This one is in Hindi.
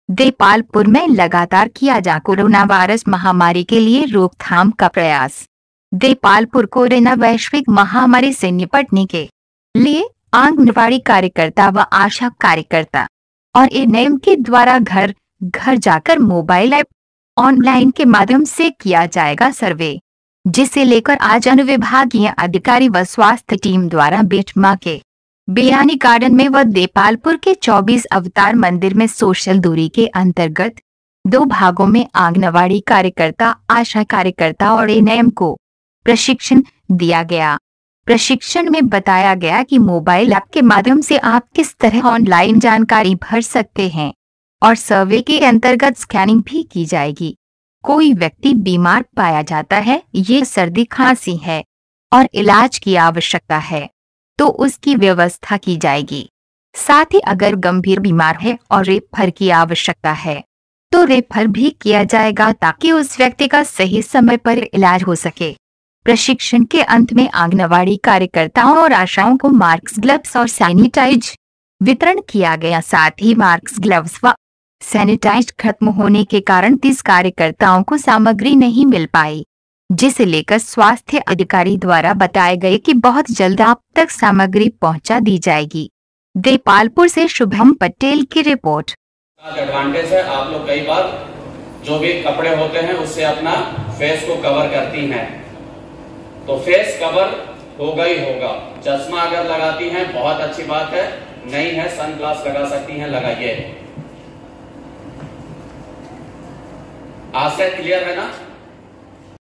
देपालपुर में लगातार किया जा कोरोना वायरस महामारी के लिए रोकथाम का प्रयास। देपालपुर कोरोना वैश्विक महामारी से निपटने के लिए आंगनबाड़ी कार्यकर्ता व आशा कार्यकर्ता और एएनएम के द्वारा घर घर जाकर मोबाइल ऐप ऑनलाइन के माध्यम से किया जाएगा सर्वे, जिसे लेकर आज अनुविभागीय अधिकारी व स्वास्थ्य टीम द्वारा बेटमा के बियानी गार्डन में व देपालपुर के 24 अवतार मंदिर में सोशल दूरी के अंतर्गत 2 भागों में आंगनबाड़ी कार्यकर्ता, आशा कार्यकर्ता और एएनएम को प्रशिक्षण दिया गया। प्रशिक्षण में बताया गया कि मोबाइल ऐप के माध्यम से आप किस तरह ऑनलाइन जानकारी भर सकते हैं और सर्वे के अंतर्गत स्कैनिंग भी की जाएगी। कोई व्यक्ति बीमार पाया जाता है, ये सर्दी खांसी है और इलाज की आवश्यकता है तो उसकी व्यवस्था की जाएगी। साथ ही अगर गंभीर बीमार है और रेफर की आवश्यकता है तो रेफर भी किया जाएगा ताकि उस व्यक्ति का सही समय पर इलाज हो सके। प्रशिक्षण के अंत में आंगनबाड़ी कार्यकर्ताओं और आशाओं को मास्क, ग्लव्स और सैनिटाइज वितरण किया गया। साथ ही मास्क, ग्लव्स व सैनिटाइज खत्म होने के कारण 30 कार्यकर्ताओं को सामग्री नहीं मिल पाई, जिसे लेकर स्वास्थ्य अधिकारी द्वारा बताए गए कि बहुत जल्द आप तक सामग्री पहुंचा दी जाएगी। देपालपुर से शुभम पटेल की रिपोर्ट। एडवांटेज है, आप लोग कई बार जो भी कपड़े होते हैं उससे अपना फेस को कवर करती हैं, तो फेस कवर होगा ही होगा। चश्मा अगर लगाती हैं बहुत अच्छी बात है, नहीं है सनग्लास लगा सकती हैं, लगाइए। आज से क्लियर है ना?